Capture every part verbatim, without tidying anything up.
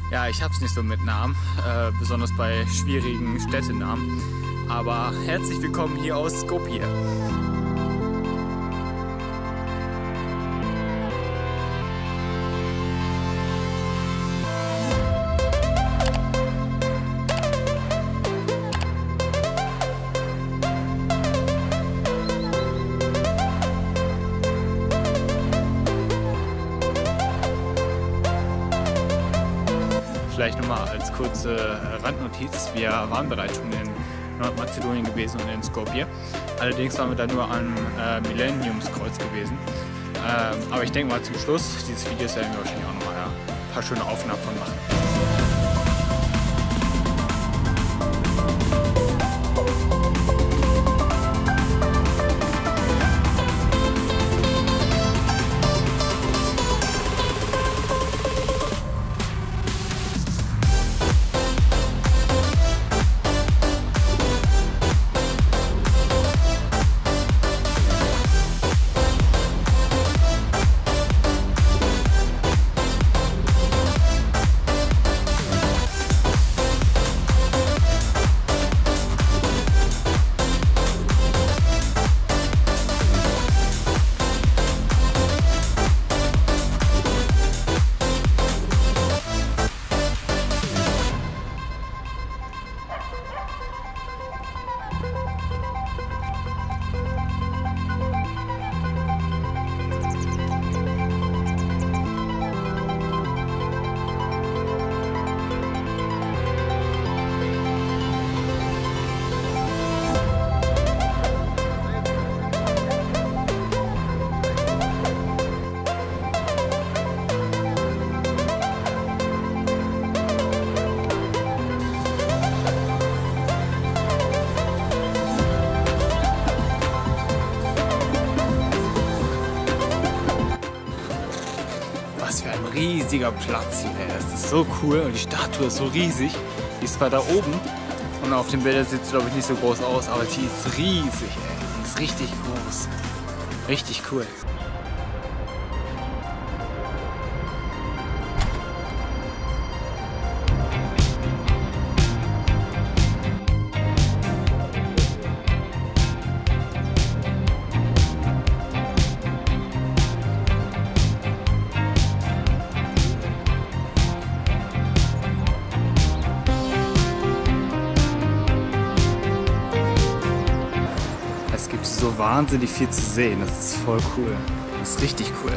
Ja, ich hab's nicht so mit Namen, äh, besonders bei schwierigen Städtenamen. Aber herzlich willkommen hier aus Skopje. Vielleicht nochmal als kurze Randnotiz, wir waren bereits schon in Nordmazedonien gewesen und in Skopje. Allerdings waren wir da nur am äh, Millenniumskreuz gewesen. Ähm, aber ich denke mal zum Schluss dieses Videos werden wir wahrscheinlich auch nochmal ja, ein paar schöne Aufnahmen von machen. Was für ein riesiger Platz hier, ey. Das ist so cool und die Statue ist so riesig. Die ist zwar da oben und auf dem Bild sieht es glaube ich nicht so groß aus, aber die ist riesig, ey. Die ist richtig groß. Richtig cool. Es gibt so wahnsinnig viel zu sehen, das ist voll cool. Das ist richtig cool.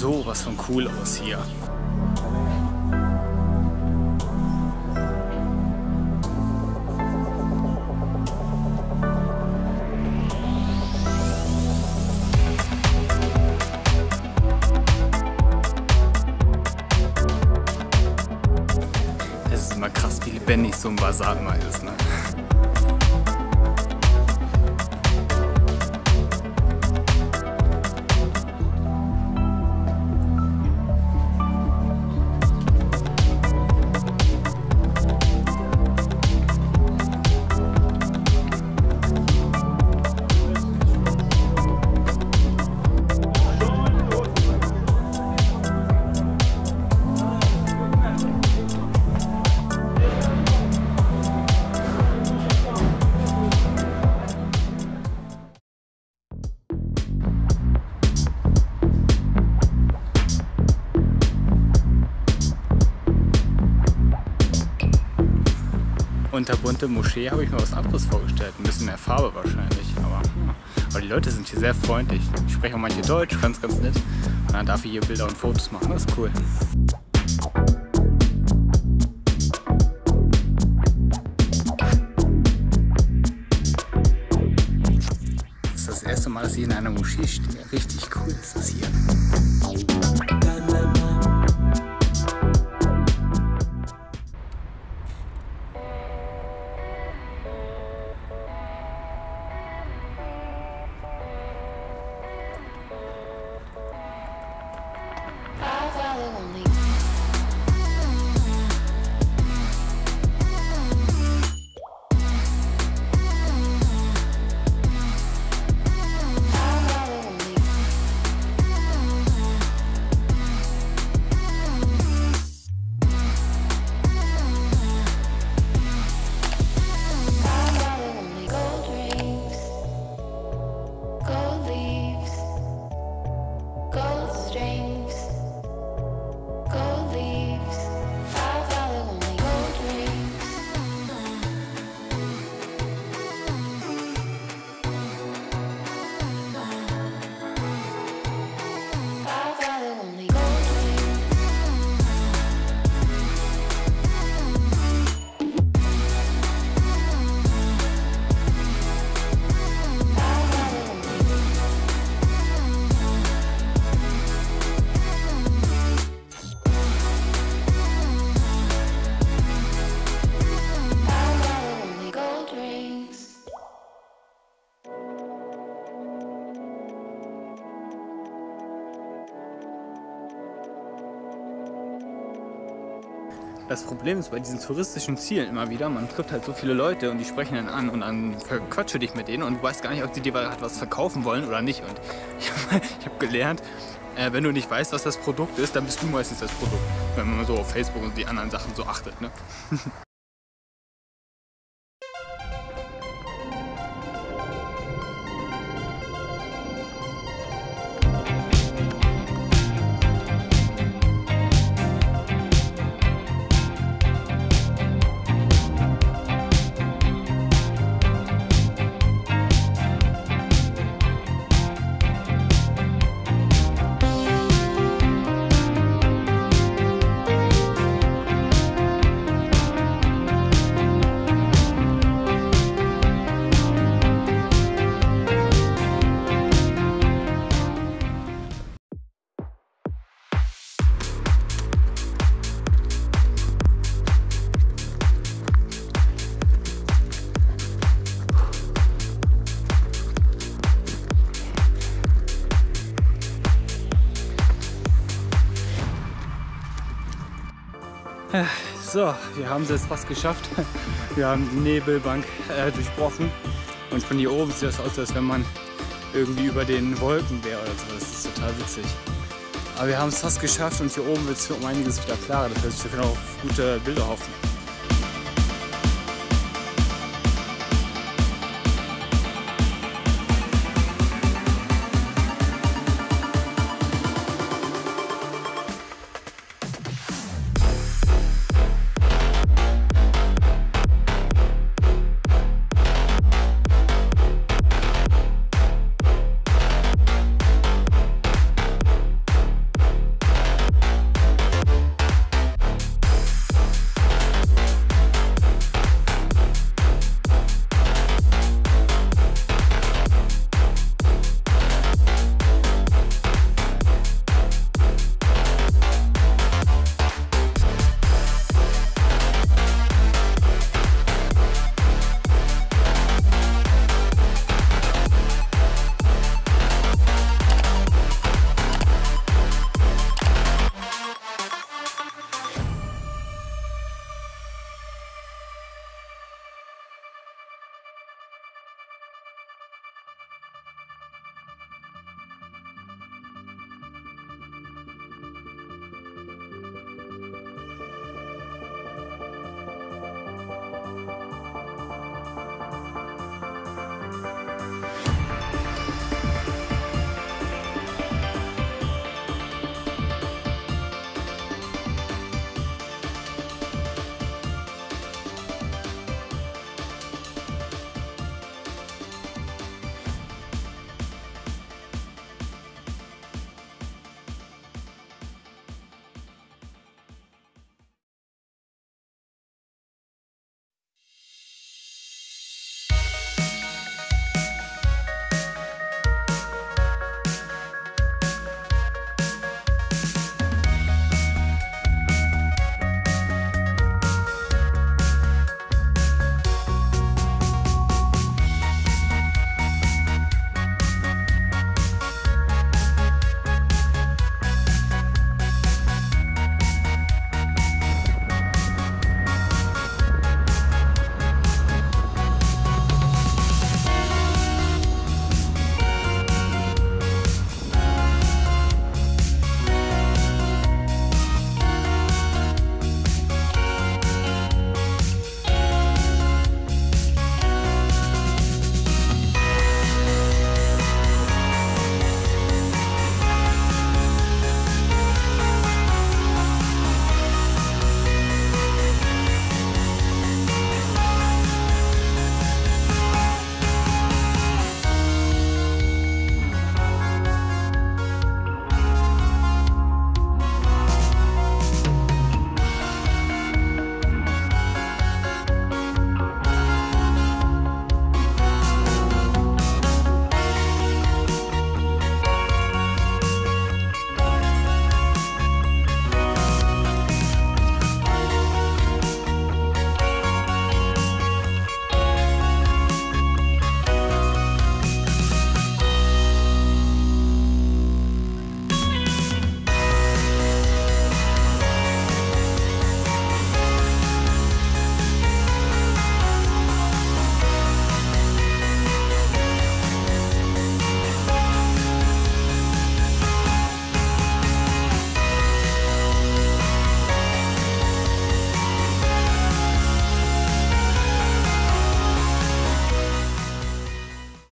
sowas von cool aus hier. Es ist immer krass, wie lebendig so ein Basar immer ist, ne? Unter bunte Moschee habe ich mir was anderes vorgestellt. Ein bisschen mehr Farbe wahrscheinlich. Aber, ja. aber die Leute sind hier sehr freundlich. Ich spreche auch manche Deutsch, ganz, ganz nett. Und dann darf ich hier Bilder und Fotos machen. Das ist cool. Das ist das erste Mal, dass ich in einer Moschee stehe. Richtig cool ist das hier. Das Problem ist bei diesen touristischen Zielen immer wieder, man trifft halt so viele Leute und die sprechen dann an und dann verquatsche dich mit denen und du weißt gar nicht, ob sie dir was verkaufen wollen oder nicht. Und ich habe hab gelernt, äh, wenn du nicht weißt, was das Produkt ist, dann bist du meistens das Produkt. Wenn man so auf Facebook und die anderen Sachen so achtet, ne? So, wir haben es jetzt fast geschafft. Wir haben die Nebelbank äh, durchbrochen und von hier oben sieht es aus, als wenn man irgendwie über den Wolken wäre oder so. Das ist total witzig. Aber wir haben es fast geschafft und hier oben wird es um einiges wieder klarer. Das heißt, wir können auch gute Bilder hoffen.